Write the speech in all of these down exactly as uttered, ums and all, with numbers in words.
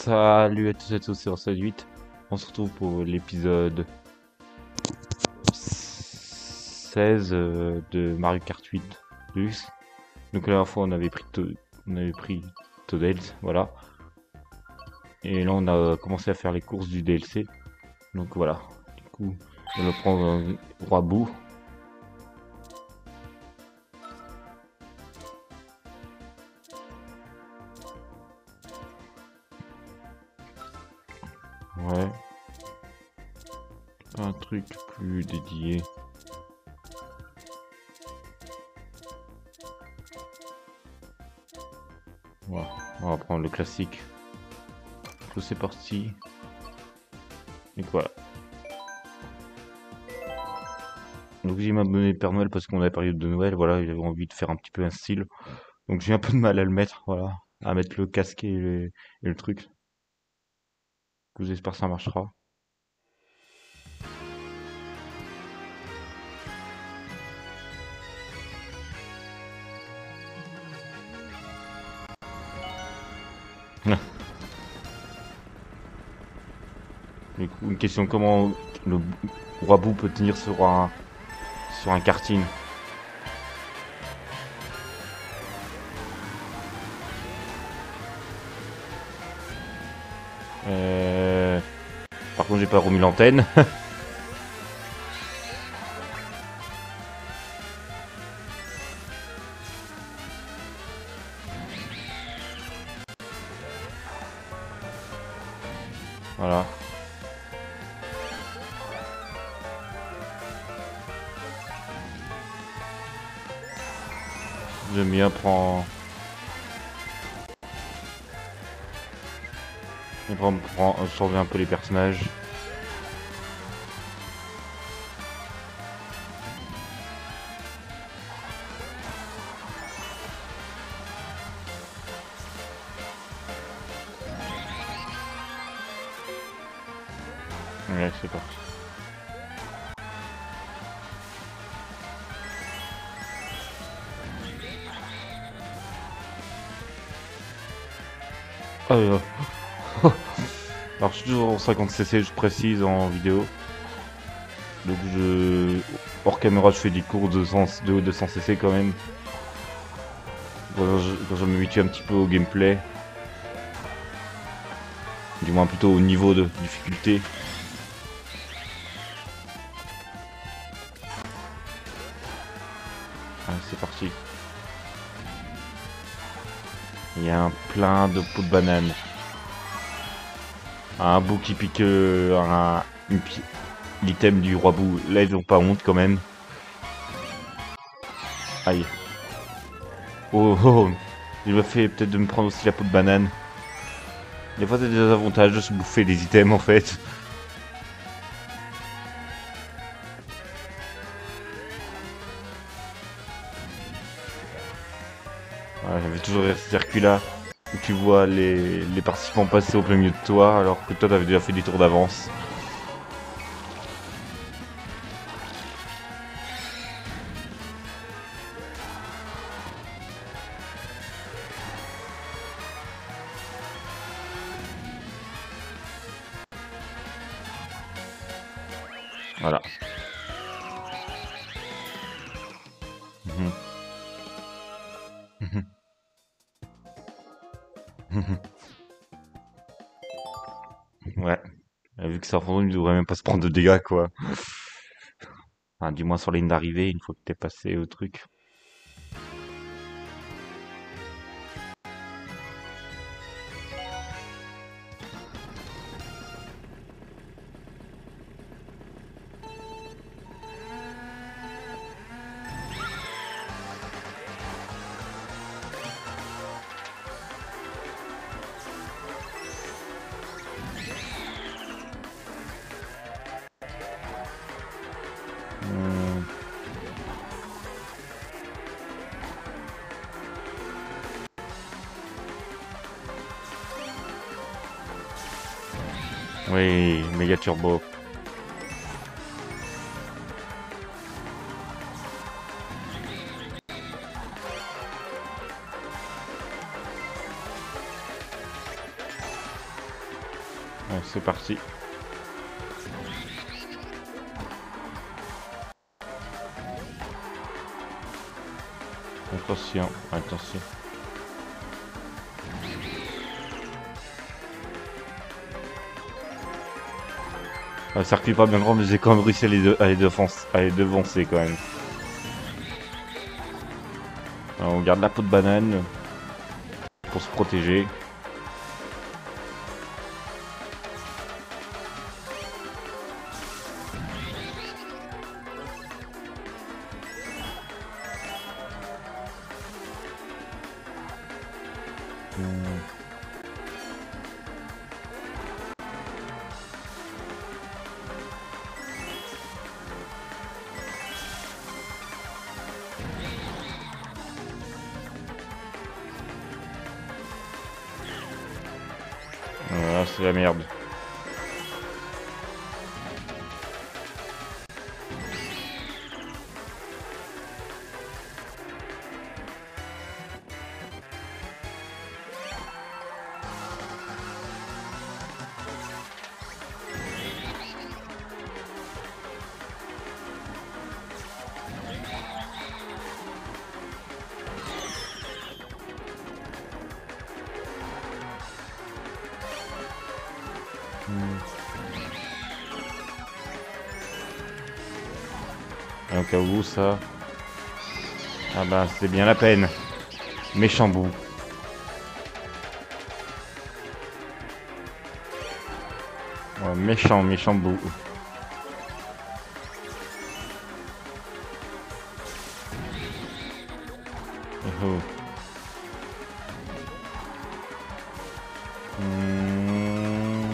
Salut à tous et à tous, c'est Orson huit. On se retrouve pour l'épisode seize euh, de Mario Kart huit Plus. Donc la dernière fois on avait pris To- on avait pris Toadles, voilà. Et là on a commencé à faire les courses du D L C. Donc voilà. Du coup, on va prendre un roi bout. Ouais. Un truc plus dédié. Voilà. On va prendre le classique. Donc c'est parti. Et voilà. Donc j'ai m'abonné Père Noël parce qu'on est à la période de Noël, voilà, j'avais envie de faire un petit peu un style. Donc j'ai un peu de mal à le mettre, voilà, à mettre le casque et le, et le truc. Du coup, j'espère que ça marchera. Du coup, une question, comment le roi Boo peut tenir sur un, sur un karting? Euh... Par contre, j'ai pas remis l'antenne. Voilà. J'aime bien prendre... J'aime bien prendre... changer un peu les personnages. Ouais, c'est parti. Alors, alors je suis toujours en cinquante C C, je précise en vidéo. Donc je... Hors caméra, je fais des cours de, cent... de deux cents C C quand même. Quand je, quand je m'habitue un petit peu au gameplay. Du moins plutôt au niveau de difficulté. Allez, c'est parti. Il y a un plein de pots de banane. Un bout qui pique euh, un, une pi- l'item du roi bout. Là, ils ont pas honte quand même. Aïe. Oh, oh, oh. Il m'a fait peut-être de me prendre aussi la peau de banane. Des fois, c'est des avantages de se bouffer des items en fait. Voilà, j'avais toujours ce circuit-là où tu vois les, les participants passer au plein milieu de toi alors que toi, t'avais déjà fait des tours d'avance. Voilà. Mhm. Mhm. Mhm. Ouais. Euh, Vu que c'est en fantôme, il devrait même pas se prendre de dégâts, quoi. Enfin, du moins sur la ligne d'arrivée, une fois que t'es passé au truc. Hum, Oui, méga turbo. c'est parti. Attention, attention. Un circuit pas bien grand, mais j'ai quand même réussi à les, de, à les, défoncer, à les devancer quand même. Alors, on garde la peau de banane pour se protéger. Hmm. Voilà, c'est la merde. Hmm. Et au cas où ça... Ah bah c'est bien la peine. Méchant bout. Ouais, méchant, méchant bout. Oh. Hmm.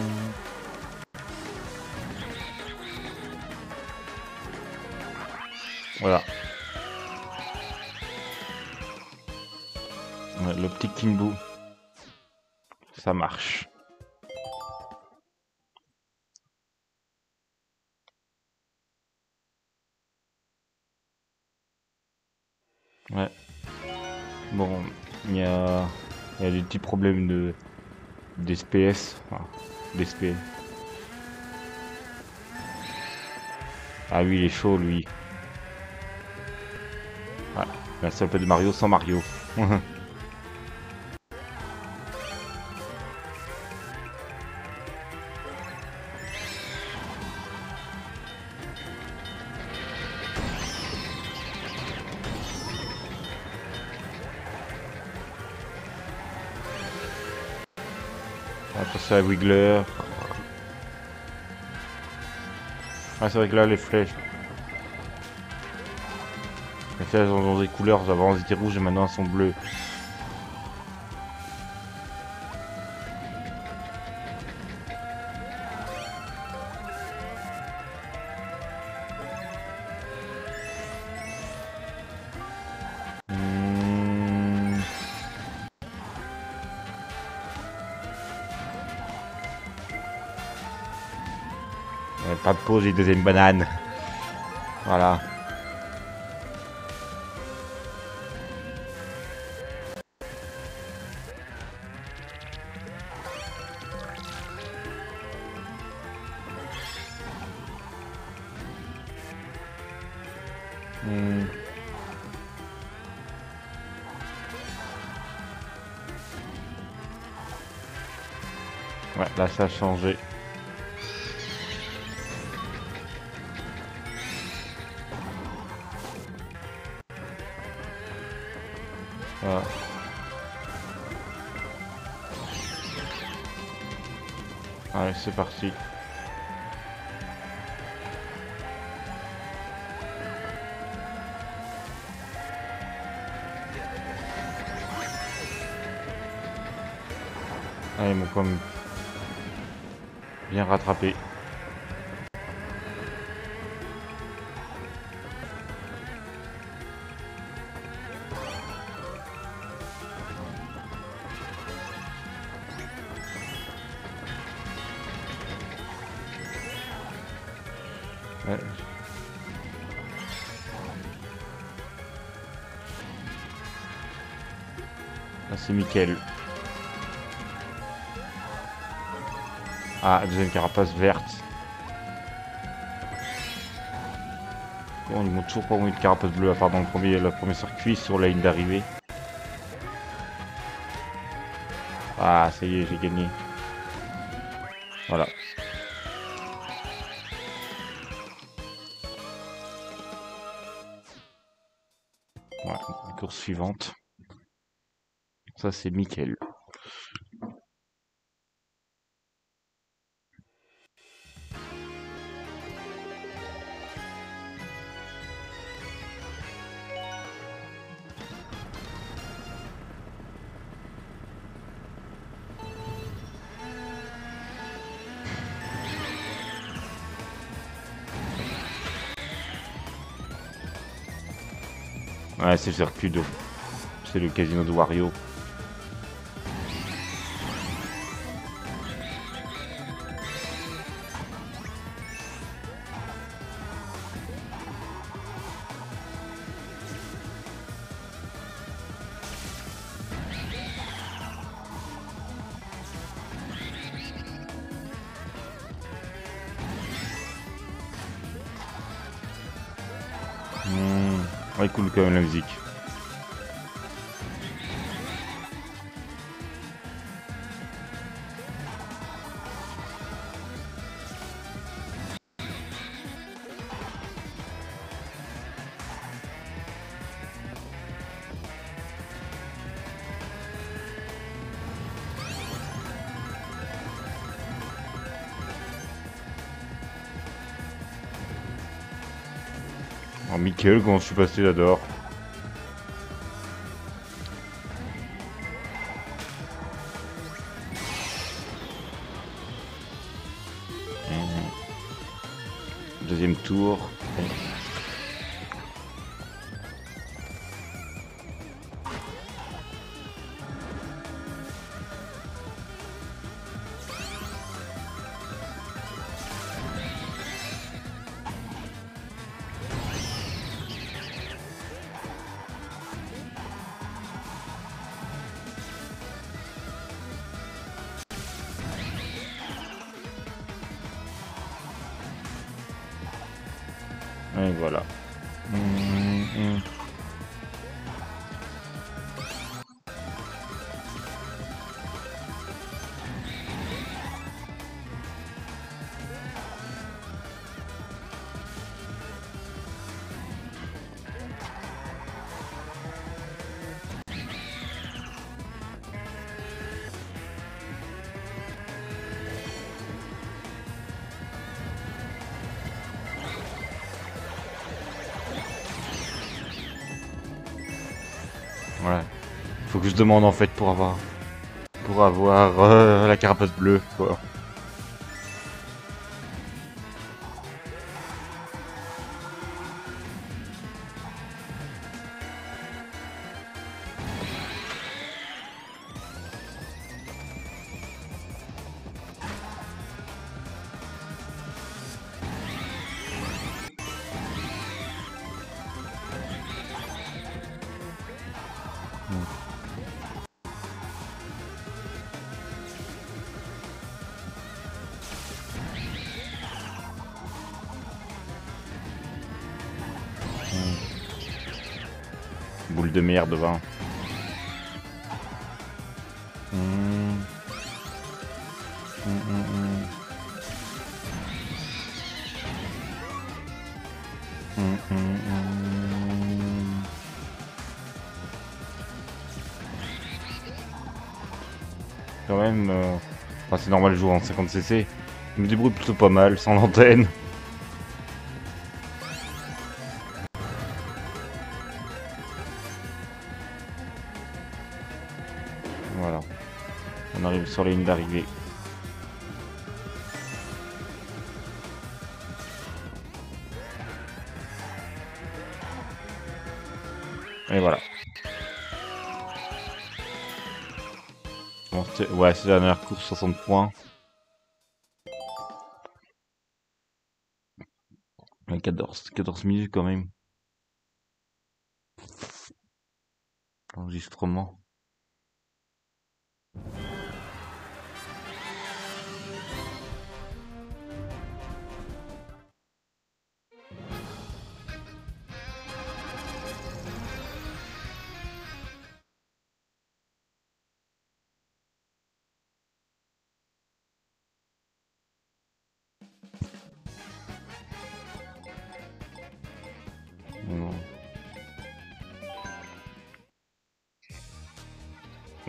Voilà. Ouais, le petit Kimbo. Ça marche. Ouais. Bon, il y a, il y a des petits problèmes de d'S P S. Enfin, d'S P. Ah oui, il est chaud lui. Voilà. Là, ça s'appelle Mario sans Mario. Attention à Wiggler. Ah, c'est vrai que là, les flèches. Les flèches ont des couleurs. Avant, elles étaient rouges et maintenant, elles sont bleues. Hmm. Ouais, pas de pause et deuxième banane. Voilà. Hmm. Ouais, là ça a changé. Voilà. Allez, c'est parti. Allez, ils m'ont quand même bien rattrapé. Ouais. Là, c'est Mickaël. Ah, deuxième carapace verte. Bon, ils m'ont toujours pas mis de carapace bleue à part dans le premier, le premier circuit sur la ligne d'arrivée. Ah, ça y est, j'ai gagné. Voilà. Ouais, course suivante. Ça, c'est Mickaël. Ouais, c'est le circuit de... C'est le casino de Wario. Mmh. Ouais, cool quand même la musique. Oh, Mickaël, comment je suis passé là-dehors. Mmh. Deuxième tour. Et voilà. Mmh, mmh. Ouais. Faut que je demande en fait pour avoir pour avoir euh, la carapace bleue quoi. Boule de merde, va. Mmh. Mmh, mmh, mmh. Mmh, mmh, mmh. Quand même, euh... enfin, c'est normal de jouer en cinquante C C. Je me débrouille plutôt pas mal sans l'antenne. Voilà. On arrive sur la ligne d'arrivée. Et voilà. Bon, ouais, c'est la dernière course, soixante points. quatorze, quatorze minutes quand même. L'enregistrement.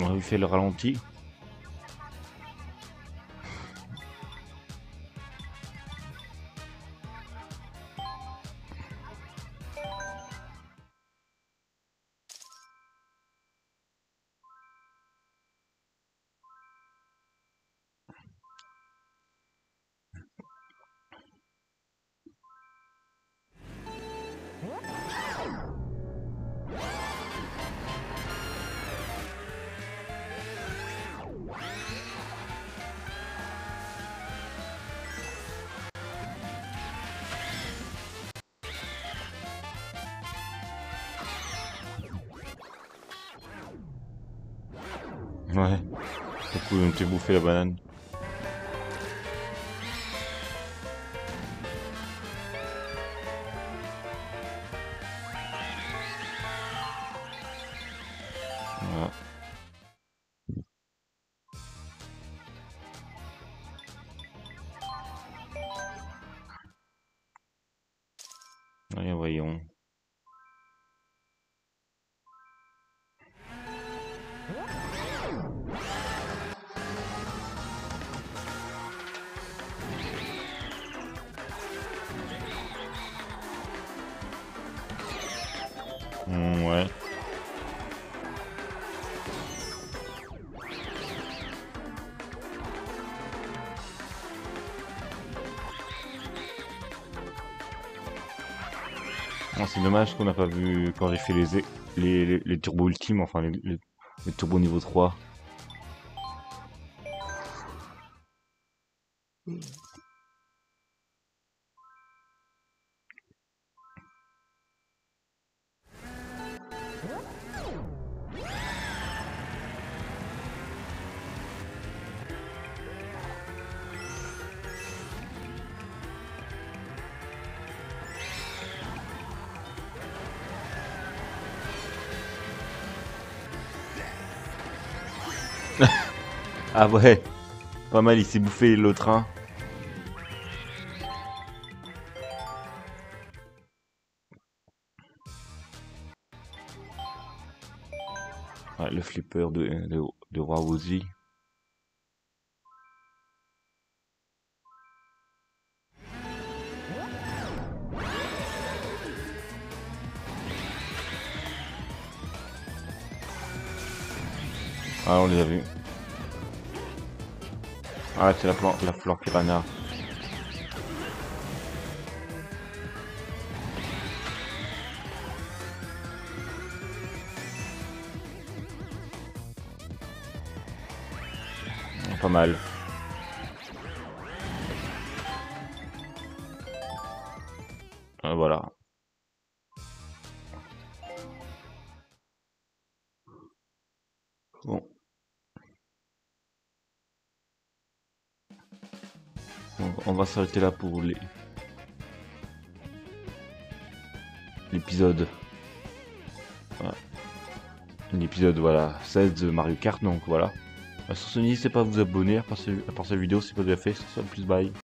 On a fait le ralenti. Ouais. Du coup, on t'ai bouffé la banane. Voilà. Allez, voyons. Mmh, ouais. Oh, c'est dommage qu'on n'a pas vu quand j'ai fait les, les, les, les turbos ultimes, enfin les, les, les turbos niveau trois. Ah ouais, pas mal, il s'est bouffé l'autre, hein. Ouais, le flipper de, de, de Roi Woozy. Ah, on les a vus. Ah, c'est la, la flore piranha. Pas mal. Ah, voilà. Bon. On va s'arrêter là pour les l'épisode. Voilà. L'épisode voilà seize de Mario Kart, donc voilà. Sur ce, n'hésitez pas à vous abonner à part cette vidéo si c'est pas déjà fait. Sur ce, plus bye.